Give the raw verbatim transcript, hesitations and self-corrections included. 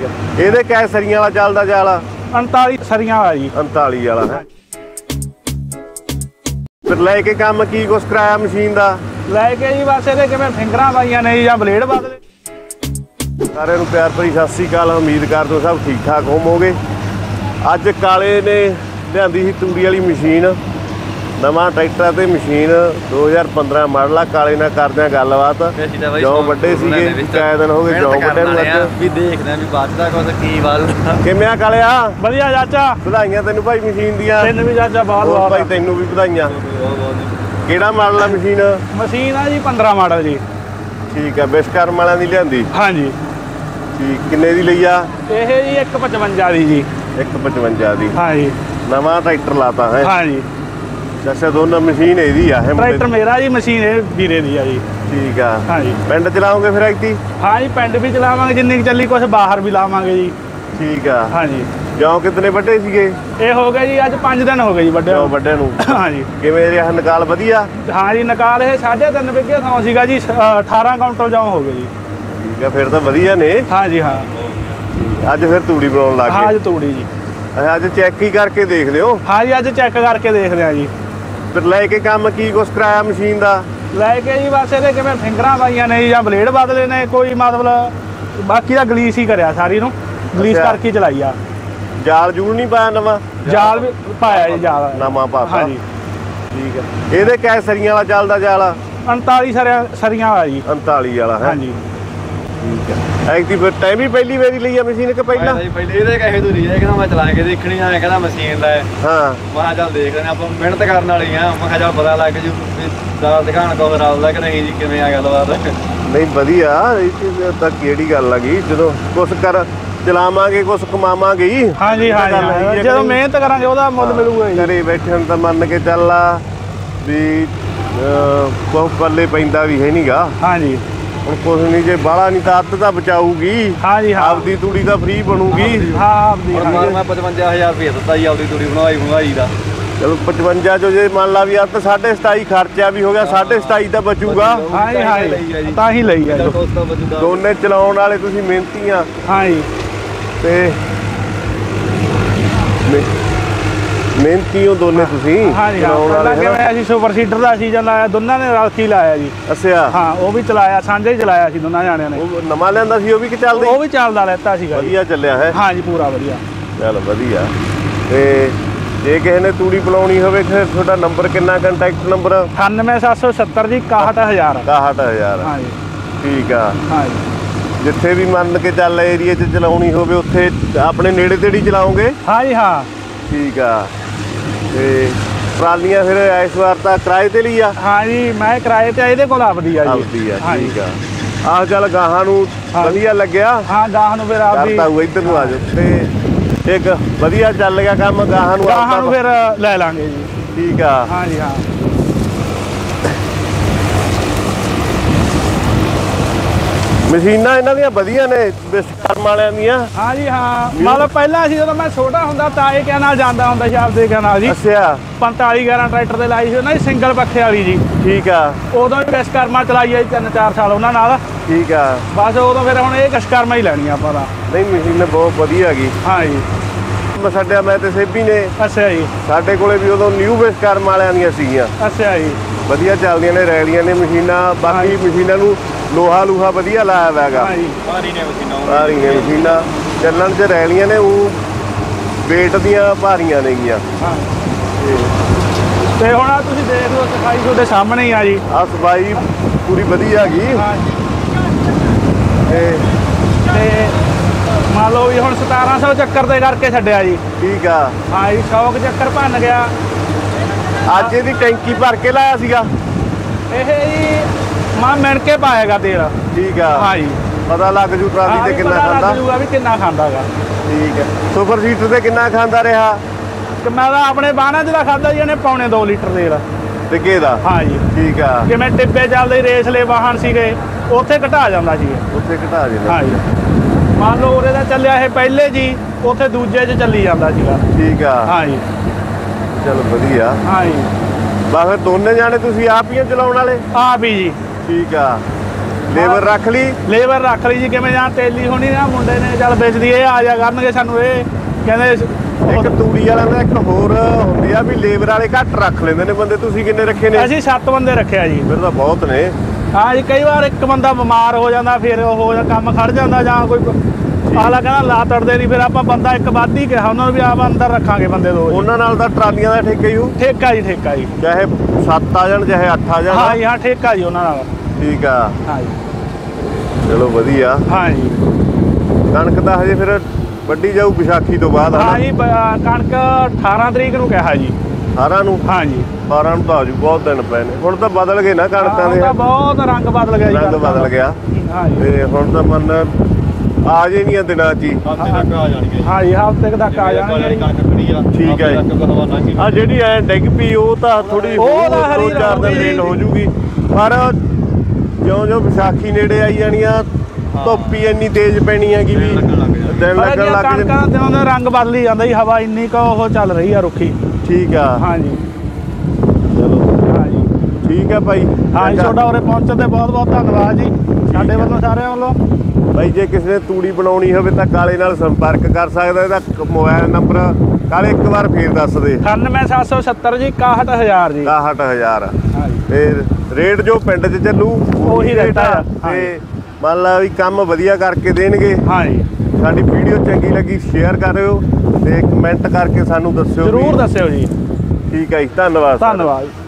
ठीक है। ਇਹਦੇ ਕੈ ਸਰੀਆਂ ਵਾਲਾ ਚੱਲਦਾ ਜਾਲਾ? उनताली सरियां वाला जी। उनताली वाला है। फिर लेके काम की कुछ कराया मशीन दा? लेके जी बस ਇਹਦੇ ਕਿਵੇਂ ਫਿੰਗਰਾਂ ਪਾਈਆਂ ਨੇ ਜਾਂ ਬਲੇਡ ਬਦਲੇ। ਸਾਰਿਆਂ ਨੂੰ ਪਿਆਰ ਭਰੀ ਸਤਿ ਸ੍ਰੀ ਅਕਾਲ। ਉਮੀਦ ਕਰਦੇ ਸਭ ਠੀਕ ਠਾਕ ਹੋਵੋਗੇ। ਅੱਜ ਕਾਲੇ ਨੇ ਲਿਆਂਦੀ ਸੀ ਤੂੜੀ ਵਾਲੀ ਮਸ਼ੀਨ, ਨਵਾਂ ਟਰੈਕਟਰ ਤੇ ਮਸ਼ੀਨ दो हज़ार पंद्रह ਮਾਡਲ ਆ। ਕਾਲੇ ਨਾਲ ਕਰਦੇ ਆ ਗੱਲਬਾਤ। ਜੋ ਵੱਡੇ ਸੀਗੇ ਕਾਇ ਦਿਨ ਹੋ ਗਏ ਜੋ ਵੱਡੇ ਨੂੰ ਅੱਜ ਵੀ ਦੇਖਦੇ ਆ ਵੀ ਵੱਧਦਾ ਕੁਝ ਕੀ ਵੱਧਦਾ। ਕਿਵੇਂ ਆ ਕਾਲਿਆ? ਵਧੀਆ ਚਾਚਾ। ਵਧਾਈਆਂ ਤੈਨੂੰ ਭਾਈ ਮਸ਼ੀਨ ਦੀਆਂ। ਤੈਨੂੰ ਵੀ ਚਾਚਾ ਬਹੁਤ ਬਹੁਤ ਭਾਈ ਤੈਨੂੰ ਵੀ ਵਧਾਈਆਂ। ਕਿਹੜਾ ਮਾਡਲ ਆ ਮਸ਼ੀਨ? ਮਸ਼ੀਨ ਆ ਜੀ पंद्रह ਮਾਡਲ ਜੀ। ਠੀਕ ਆ। ਵਿਸ਼ਕਰਮ ਵਾਲਿਆਂ ਦੀ ਲਿਆਂਦੀ? ਹਾਂਜੀ। ਠੀਕ। ਕਿੰਨੇ ਦੀ ਲਈ ਆ ਇਹ ਜੀ एक पचवंजा ਦੀ ਜੀ। एक पचवंजा ਦੀ। ਹਾਂਜੀ। ਨਵਾਂ ਟਰੈਕਟਰ ਲਾਤਾ ਹੈ? ਹਾਂਜੀ। ਅੱਛਾ ਦੋਨੋਂ ਮਸ਼ੀਨ ਇਹਦੀ ਆ ਹੈ? ਟਰੈਕਟਰ ਮੇਰਾ ਜੀ, ਮਸ਼ੀਨ ਇਹ ਵੀਰੇ ਦੀ ਆ ਜੀ। ਠੀਕ ਆ। ਹਾਂਜੀ। ਪਿੰਡ ਚਲਾਉਂਗੇ ਫਿਰ ਐਕਟੀ? ਹਾਂ ਜੀ ਪਿੰਡ ਵੀ ਚਲਾਵਾਂਗੇ ਜਿੰਨੀ ਚੱਲੀ, ਕੁਝ ਬਾਹਰ ਵੀ ਲਾਵਾਂਗੇ ਜੀ। ਠੀਕ ਆ। ਹਾਂਜੀ। ਜੌਂ ਕਿਤਨੇ ਵੱਡੇ ਸੀਗੇ? ਇਹ ਹੋ ਗਏ ਜੀ ਅੱਜ ਪੰਜ ਦਿਨ ਹੋ ਗਏ ਜੀ ਵੱਡੇ ਜੌਂ ਵੱਡੇ ਨੂੰ। ਹਾਂਜੀ। ਕਿਵੇਂ ਰਿਹਾ ਨਿਕਾਲ? ਵਧੀਆ। ਹਾਂ ਜੀ ਨਿਕਾਲ ਇਹ ਸਾਢੇ ਤਿੰਨ ਵਿਗੇ ਥਾਂ ਸੀਗਾ ਜੀ, अठारह ਕੁਇੰਟਲ ਜੌਂ ਹੋ ਗਏ ਜੀ। ਠੀਕ ਆ ਫਿਰ ਤਾਂ ਵਧੀਆ ਨੇ। ਹਾਂ ਜੀ ਹਾਂ। ਅੱਜ ਫਿਰ ਤੂੜੀ ਬਣਾਉਣ ਲੱਗ ਗਏ? ਹਾਂ ਅੱਜ ਤੂੜੀ ਜੀ। ਅੱਜ ਚੈੱਕ ਹੀ ਕਰਕੇ ਦੇਖ ਲਿਓ? ਹਾਂ ਜੀ ਅੱਜ ਚੈੱਕ ਕਰਕੇ ਦੇਖਦੇ ਆ ਜੀ। ਫਿਰ ਲੈ ਕੇ ਕੰਮ ਕੀ ਕੁਛ ਕਰਾਇਆ ਮਸ਼ੀਨ ਦਾ? ਲੈ ਕੇ ਜੀ ਬਸ ਇਹਦੇ ਕਿਵੇਂ ਫਿੰਗਰਾਂ ਪਾਈਆਂ ਨੇ ਜਾਂ ਬਲੇਡ ਬਦਲੇ ਨੇ, ਕੋਈ ਮਤਲਬ ਬਾਕੀ ਦਾ ਗਲੀਸ ਹੀ ਕਰਿਆ, ਸਾਰੀ ਨੂੰ ਗਲੀਸ ਕਰਕੇ ਚਲਾਈ ਆ। ਜਾਲ ਜੂਲ ਨਹੀਂ ਪਾਇਆ ਨਵਾਂ? ਜਾਲ ਵੀ ਪਾਇਆ ਜੀ, ਜਾਲ ਨਵਾਂ ਪਾਤਾ। ਹਾਂਜੀ। ਠੀਕ ਹੈ। ਇਹਦੇ ਕੈ ਸਰੀਆਂ ਵਾਲਾ ਚੱਲਦਾ ਜਾਲ? उनताली ਸਰੀਆਂ ਸਰੀਆਂ ਵਾਲਾ ਜੀ। उनताली ਵਾਲਾ ਹੈ? ਹਾਂਜੀ। ਠੀਕ ਹੈ। ਐਕਟੀ ਫਿਰ ਟਾਈਮ ਹੀ ਪਹਿਲੀ ਵਾਰੀ ਲਈ ਆ ਮਸ਼ੀਨ ਕਿ ਪਹਿਲਾਂ? ਪਹਿਲੇ ਇਹਦੇ ਕਹੇ ਤੋਂ ਨਹੀਂ, ਕਹਿੰਦਾ ਮੈਂ ਚਲਾ ਕੇ ਦੇਖਣੀ ਆ, ਕਹਿੰਦਾ ਮਸ਼ੀਨ ਲੈ। ਹਾਂ। ਮੈਂ ਚੱਲ ਦੇਖ ਲੈਣੇ, ਆਪਾਂ ਮਿਹਨਤ ਕਰਨ ਵਾਲੀ ਆ। ਮੈਂ ਕਿਹਾ ਚੱਲ ਪਤਾ ਲੱਗ ਜੂ ਦਾ ਦਿਖਾਣ ਕੋ ਰਾਵਦਾ ਕਿ ਨਹੀਂ ਜੀ, ਕਿਵੇਂ ਆ ਗੱਲਬਾਤ। ਨਹੀਂ ਵਧੀਆ, ਇਹ ਚੀਜ਼ ਤਾਂ ਕਿਹੜੀ ਗੱਲ ਆ ਗਈ। ਜਦੋਂ ਕੁਛ ਕਰ ਚਲਾਵਾਂਗੇ ਕੁਛ ਕਮਾਵਾਂਗੇ ਹੀ। ਹਾਂਜੀ ਹਾਂਜੀ। ਜਦੋਂ ਮਿਹਨਤ ਕਰਾਂਗੇ ਉਹਦਾ ਮੁੱਲ ਮਿਲੂਗਾ ਜੀ। ਘਰੇ ਬੈਠਣ ਤਾਂ ਮੰਨ ਕੇ ਚੱਲ ਆ ਵੀ ਬਹੁਤ ਪੱਲੇ ਪੈਂਦਾ ਵੀ ਹੈ ਨਹੀਂਗਾ। ਹਾਂਜੀ। ਹੁਣ ਕੁਛ ਨਹੀਂ, ਜੇ ਬਾਹਲਾ ਨਹੀਂ ਤਾਂ ਅੱਧ ਤਾਂ ਬਚਾਊਗੀ। ਹਾਂਜੀ ਹਾਂ। ਆਪਦੀ ਤੂੜੀ ਤਾਂ ਫ੍ਰੀ ਬਣੂਗੀ। ਹਾਂ ਆਪਦੀ। ਮੈਂ ਪਚਵੰਜਾ ਹਜ਼ਾਰ ਰੁਪਏ ਦਿੱਤਾ ਜੀ ਆਪਦੀ ਤੂੜੀ ਬਣਵਾਈ ਬਣਵਾਈ ਦਾ। ਚਲੋ ਪਚਵੰਜਾ ਚੋਂ ਜੇ ਮੰਨ ਲਾ ਵੀ ਅੱਧ ਸਾਢੇ ਸਤਾਈ ਖਰਚਾ ਵੀ ਹੋ ਗਿਆ, ਸਾਢੇ ਸਤਾਈ ਤਾਂ ਬਚੂਗਾ। ਹਾਂਜੀ ਹਾਂਜੀ ਤਾਂ ਹੀ ਲਈ ਆ। ਦੋਨੇ ਚਲਾਉਣ ਵਾਲੇ ਤੁਸੀਂ ਮਿਹਨਤੀ ਆ। ਹਾਂਜੀ। ਤੇ ਮਿਹਨਤੀ ਹੋ ਦੋਨੇ ਤੁਸੀਂ। ਹਾਂਜੀ ਹਾਂ। ਕਿਵੇਂ ਅਸੀਂ ਸੁਪਰ ਸੀਡਰ ਦਾ ਸੀਜ਼ਨ ਲਾਇਆ, ਦੋਨਾਂ ਨੇ ਰਲ ਕੇ ਲਾਇਆ ਜੀ। ਅੱਛਾ। ਹਾਂ ਉਹ ਵੀ ਚਲਾਇਆ, ਸਾਂਝਾ ਹੀ ਚਲਾਇਆ ਸੀ ਦੋਨਾਂ ਜਾਣਿਆਂ ਨੇ। ਉਹ ਨਵਾਂ ਲਿਆਂਦਾ ਸੀ ਉਹ ਵੀ ਕਿ ਚੱਲਦਾ? ਉਹ ਵੀ ਚੱਲਦਾ ਲੈਤਾ ਸੀਗਾ। ਵਧੀਆ ਚੱਲਿਆ ਹੈ? ਹਾਂਜੀ ਪੂਰਾ ਵਧੀਆ। ਚੱਲ ਵਧੀਆ। ਤੇ ਜੇ ਕਿਸੇ ਨੇ ਤੂੜੀ ਪਲਾਉਣੀ ਹੋਵੇ ਫਿਰ ਤੁਹਾਡਾ ਨੰਬਰ ਕਿੰਨਾ? Contact number? अठानवे सात सौ सत्तर जी इकसठ हज़ार। इकसठ हज़ार। हाँ जी। ठीक आ। हाँ जी। जिथे भी मन के चल एरिए च चलाउणी होवे उत्थे अपने नेड़े तेड़ी चलाओगे? हाँ जी हाँ। ठीक आ। ते ट्रालियां फिर इस बार तां किराए ते ली आ? हाँ जी मैं किराए ते ਇਹਦੇ ਕੋਲ ਆਪਦੀ ਆ ਜੀ। ਆਪਦੀ ਆ। ਠੀਕ ਆ। ਆਹ ਚੱਲ ਗਾਹਾਂ ਨੂੰ ਵਧੀਆ ਲੱਗਿਆ। ਹਾਂ ਗਾਹਾਂ ਨੂੰ ਫਿਰ ਆਪਦੀ ਕਰਤਾ ਹੋਊ। ਇੱਧਰ ਨੂੰ ਆ ਜਾਓ ਤੇ ਇੱਕ ਵਧੀਆ ਚੱਲ ਗਿਆ ਕੰਮ। ਗਾਹਾਂ ਨੂੰ ਗਾਹਾਂ ਨੂੰ ਫਿਰ ਲੈ ਲਾਂਗੇ ਜੀ। ਠੀਕ ਆ। ਹਾਂ ਜੀ ਹਾਂ। ਮਸ਼ੀਨਾਂ ਇਹਨਾਂ ਦੀਆਂ ਵਧੀਆ ਨੇ ਵਿਸ਼ਕਰਮ ਵਾਲਿਆਂ ਦੀਆਂ। ਹਾਂ ਜੀ ਹਾਂ। ਮਤਲਬ ਪਹਿਲਾਂ ਸੀ ਜਦੋਂ ਮੈਂ ਛੋਟਾ ਹੁੰਦਾ ਤਾਂ ਇਹ ਕਿਆ ਨਾਲ ਜਾਂਦਾ ਹੁੰਦਾ ਸੀ ਆਪਦੇ ਕਿਆ ਨਾਲ ਜੀ। ਅੱਛਾ। ਪੰਤਾਲੀ ਗਿਆਰਾਂ ਟਰੈਕਟਰ ਤੇ ਲਾਈ ਸੀ ਉਹਨਾਂ ਦੀ ਸਿੰਗਲ ਪੱਖੇ ਵਾਲੀ ਜੀ। ਠੀਕ ਆ। ਉਦੋਂ ਵੀ ਵਿਸ਼ਕਰਮਾ ਚਲਾਈ ਆ ਜੀ ਤਿੰਨ ਚਾਰ ਸਾਲ ਉਹਨਾਂ ਨਾਲ। ਠੀਕ ਆ। ਬਸ ਉਦੋਂ ਫਿਰ ਹੁਣ ਇਹ ਵਿਸ਼ਕਰਮਾ ਹੀ ਲੈਣੀ ਆ ਆਪਾਂ ਤਾਂ। ਨਹੀਂ ਮਸ਼ੀਨ ਬਹੁਤ ਵਧੀਆ ਹੈਗੀ। ਹਾਂ ਜੀ। ਸਾਡਿਆ ਮੈਂ ਤੇ ਸੇਬੀ ਨੇ। ਅੱਛਾ ਜੀ। ਸਾਡੇ ਕੋਲੇ ਵੀ ਉਦੋਂ ਨਿਊ ਵਿਸ਼ਕਰਮ ਵਾਲਿਆਂ ਦੀਆਂ ਸੀਗੀਆਂ। ਅੱਛਾ ਜੀ। ਵਧੀਆ ਚੱਲਦੀਆਂ ਨੇ, ਰੈਲੀਆਂ ਨੇ ਮਸ਼ੀਨਾਂ। ਬਾਕੀ ਮਸ਼ੀਨਾਂ ਨੂੰ ਲੋਹਾ ਲੂਹਾ ਵਧੀਆ ਲਾਇਆ ਹੋਇਆ ਹੈਗਾ। ਹਾਂ ਜੀ। ਭਾਰੀ ਨੇ ਮਸ਼ੀਨਾਂ। ਭਾਰੀ ਨੇ ਮਸ਼ੀਨਾਂ ਚੱਲਣ 'ਚ ਰੈਲੀਆਂ ਨੇ, ਉਹ ਵੇਟ ਦੀਆਂ ਭਾਰੀਆਂ ਨੇਗੀਆਂ। ਹਾਂ। ਤੇ ਹੁਣ ਆ ਤੁਸੀਂ ਦੇਖ ਲਓ ਸਫਾਈ ਤੁਹਾਡੇ ਸਾਹਮਣੇ ਹੀ ਆ ਜੀ। ਆ ਸਫਾਈ ਪੂਰੀ ਵਧੀਆ ਹੈਗੀ। ਹਾਂ ਜੀ। ਤੇ ਤੇ ਮੰਨ ਲਓ ਵੀ ਹੁਣ ਸਤਾਰਾਂ ਸੌ ਚੱਕਰ ਦੇ ਕਰਕੇ ਛੱਡਿਆ ਜੀ। ਠੀਕ ਆ। ਹਾਂ ਜੀ ਸੌ ਕੁ ਚੱਕਰ ਭੰਨ ਗਿਆ। ਅੱਜ ਇਹਦੀ ਟੈਂਕੀ ਭਰ ਕੇ ਲਾਇਆ ਸੀਗਾ? ਇਹ ਜੀ ਮਾਂ ਮਿਣ ਕੇ ਪਾਏਗਾ ਤੇਲ। ਠੀਕ ਆ। ਹਾਂ ਜੀ। ਪਤਾ ਲੱਗ ਜੂ ਟਰਾਲੀ ਤੇ ਕਿੰਨਾ ਖਾਂਦਾ। ਪਤਾ ਲੱਗ ਜੂਗਾ ਵੀ ਕਿੰਨਾ ਖਾਂਦਾ ਗਾ। ਠੀਕ ਹੈ। ਸੁਪਰ ਸੀਟਰ ਤੇ ਕਿੰਨਾ ਖਾਂਦਾ ਰਿਹਾ? ਕਿ ਮੈਂ ਤਾਂ ਆਪਣੇ ਬਾਹਾਂ 'ਚ ਦਾ ਖਾਂਦਾ ਜੀ ਇਹਨੇ ਪੌਣੇ ਦੋ ਲੀਟਰ ਤੇਲ। ਟਿੱਗੇ ਦਾ? ਹਾਂ ਜੀ। ਠੀਕ ਆ। ਜਿਵੇਂ ਟਿੱਬੇ ਚੱਲਦੇ ਰੇਸਲੇ ਵਾਹਨ ਸੀਗੇ ਉੱਥੇ ਘਟਾ ਜਾਂਦਾ ਸੀ। ਉੱਥੇ ਘਟਾ ਜਾਂਦਾ। ਹਾਂ ਜੀ। ਮੰਨ ਲਓ ਉਰੇ ਦਾ ਚੱਲਿਆ ਇਹ ਪਹਿਲੇ ਜੀ, ਉੱਥੇ ਦੂਜੇ 'ਚ ਚੱਲੀ ਜਾਂਦਾ ਸੀਗਾ। ਠੀਕ ਆ। ਹਾਂ ਜੀ। ਚਲ ਵਧੀਆ। ਹਾਂ ਜੀ। ਬਸ ਫਿਰ ਦੋਨੇ ਜਾਣੇ ਤੁਸੀਂ ਆਪ ਹੀ ਚਲਾਉਣ ਵਾਲੇ? ਆਪ ਹੀ ਜੀ। ਠੀਕ ਆ। ਲੇਬਰ ਰੱਖ ਲਈ ਲੇਬਰ ਰੱਖ ਲਈ ਜੀ ਕਿਵੇਂ ਜਾਂ ਤੇਲੀ ਹੋਣੀ ਨਾ ਮੁੰਡੇ ਨੇ ਚੱਲ ਵੇਚਦੀ ਇਹ ਆ ਜਾ ਕਰਨਗੇ ਸਾਨੂੰ ਇਹ ਕਹਿੰਦੇ ਇੱਕ ਤੂੜੀ ਵਾਲਿਆਂ ਦਾ ਇੱਕ ਹੋਰ ਹੁੰਦੀ ਆ ਵੀ ਲੇਬਰ ਵਾਲੇ ਘੱਟ ਰੱਖ ਲੈਂਦੇ ਨੇ ਬੰਦੇ। ਤੁਸੀਂ ਕਿੰਨੇ ਰੱਖੇ ਨੇ? ਅਸੀਂ ਸੱਤ ਬੰਦੇ ਰੱਖਿਆ ਜੀ। ਫਿਰ ਤਾਂ ਬਹੁਤ ਨੇ। ਹਾਂ ਜੀ, ਕਈ ਵਾਰ ਇੱਕ ਬੰਦਾ ਬਿਮਾਰ ਹੋ ਜਾਂਦਾ ਫਿਰ ਉਹ ਕੰਮ ਖੜ ਜਾਂਦਾ ਜਾਂ ਕੋਈ ਆਲਾ ਕਹਿੰਦਾ ਲਾ ਤੜਦੇ ਨਹੀਂ, ਫਿਰ ਆਪਾਂ ਬੰਦਾ ਇੱਕ ਵੱਧ ਹੀ ਕਿਹਾ ਉਹਨਾਂ ਨੂੰ ਵੀ ਆਪ ਅੰਦਰ ਰੱਖਾਂਗੇ ਬੰਦੇ ਦੋ। ਉਹਨਾਂ ਨਾਲ ਤਾਂ ਟਰਾਲੀਆਂ ਦਾ ਠੇਕਾ ਹੀ ਹੋ? ਠੇਕਾ ਜੀ, ਠੇਕਾ ਜੀ, ਚਾਹੇ ਸੱਤ ਆ ਜਾਣ ਚਾਹੇ ਅੱਠ ਆ ਜਾਣ। ਹਾਂ ਜੀ ਹਾਂ, ਠੇਕਾ ਜੀ ਉਹਨਾਂ ਨਾਲ। ਠੀਕ ਆ। ਹਾਂ ਜੀ ਚਲੋ ਵਧੀਆ। ਹਾਂ ਜੀ। ਕਣਕ ਤਾਂ ਹਜੇ ਫਿਰ ਵੱਢੀ ਜਾਊ ਵਿਸਾਖੀ ਤੋਂ ਬਾਅਦ। ਹਾਂ ਜੀ, ਕਣਕ ਅਠਾਰਾਂ ਤਰੀਕ ਨੂੰ ਕਿਹਾ ਜੀ। ਅਠਾਰਾਂ ਨੂੰ? ਹਾਂ ਜੀ। ਅਠਾਰਾਂ ਨੂੰ ਤਾਂ ਆਜੂ, ਬਹੁਤ ਦਿਨ ਪਏ ਨੇ। ਹੁਣ ਤਾਂ ਬਦਲ ਗਏ ਨਾ ਕਣਕਾਂ ਦੇ। ਤਾਂ ਬਹੁਤ ਰੰਗ ਬਦਲ ਗਿਆ ਜੀ। ਰੰਗ ਬਦਲ ਗਿਆ। ਹਾਂ ਜੀ। ਤੇ ਹੁਣ ਤਾਂ ਮੰਨ ਆ ਜੇ ਨਹੀਂ ਦਿਨਾਂ ਚ ਹੀ। ਹਫ਼ਤੇ ਤੱਕ ਆ ਜਾਣਗੇ। ਹਾਂ ਜੀ, ਹਫ਼ਤੇ ਤੱਕ ਆ ਜਾਣਗੇ। ਕਣਕ ਖੜੀ ਆ। ਠੀਕ ਹੈ ਜੀ। ਆ ਜਿਹੜੀ ਐ ਡਿੱਗ ਪਈ ਉਹ ਤਾਂ ਥੋੜੀ ਉਹ ਤਾਂ ਹਰੀ ਦੋ ਚਾਰ ਦਿਨ ਲੇਟ ਹੋ ਜੂਗੀ, ਪਰ ਜਿਉਂ ਜਿਉਂ ਵਿਸਾਖੀ ਨੇੜੇ ਆਈ ਜਾਣੀਆਂ ਧੁੱਪ ਹੀ ਇੰਨੀ ਤੇਜ਼ ਪੈਣੀ ਹੈਗੀ ਵੀ ਦਿਨ ਲੱਗਣ ਲੱਗ ਜਾਂਦੇ। ਕਣਕਾਂ ਦਿਨਾਂ ਦਾ ਰੰਗ ਬਦਲ ਹੀ ਜਾਂਦਾ ਜੀ, ਹਵਾ ਇੰਨੀ ਕੁ ਉਹ ਚੱਲ ਰਹੀ ਆ ਰੁੱਖੀ। ਠੀਕ ਆ। ਹਾਂ ਜੀ। ਚਲੋ ਹਾਂ ਜੀ। ਠੀਕ ਆ ਭਾਈ। ਹਾਂ ਜੀ, ਤੁਹਾਡਾ ਉਰੇ ਪਹੁੰਚਣ ਤੇ ਬਹੁਤ ਬਹੁਤ ਧੰਨਵਾਦ ਜੀ ਸਾਡੇ ਵੱਲੋਂ, ਸਾਰਿਆਂ ਵੱਲੋਂ। ਭਾਈ ਜੇ ਕਿਸੇ ਨੇ ਤੂੜੀ ਬਣਾਉਣੀ ਹੋਵੇ ਤਾਂ ਕਾਲੇ ਨਾਲ ਸੰਪਰਕ ਕਰ ਸਕਦਾ। ਇਹਦਾ ਮੋਬਾਈਲ ਨੰਬਰ ਕਾਲੇ ਇੱਕ ਵਾਰ ਫੇਰ ਦੱਸ ਦੇ। ਅਠਾਨਵੇਂ ਸੱਤ ਸੌ ਸੱਤਰ ਜੀ, ਇਕਾਹਠ ਹਜ਼ਾਰ ਜੀ। ਇਕਾਹਠ ਹਜ਼ਾਰ। ਹਾਂ ਜੀ। ਤੇ ਰੇਟ ਜੋ ਪਿੰਡ 'ਚ ਚੱਲੂ ਉਹੀ ਰੇਟ ਆ। ਤੇ ਮੰਨ ਲਾ ਵੀ ਕੰਮ ਵਧੀਆ ਕਰਕੇ ਦੇਣਗੇ। ਹਾਂ ਜੀ। ਸਾਡੀ ਵੀਡੀਓ ਚੰਗੀ ਲੱਗੀ ਸ਼ੇਅਰ ਕਰਿਓ ਤੇ ਕਮੈਂਟ ਕਰਕੇ ਸਾਨੂੰ ਦੱਸਿਓ। ਜ਼ਰੂਰ ਦੱਸਿਓ ਜੀ। ਠੀਕ ਹੈ ਜੀ, ਧੰਨਵਾਦ। ਧੰਨਵਾਦ।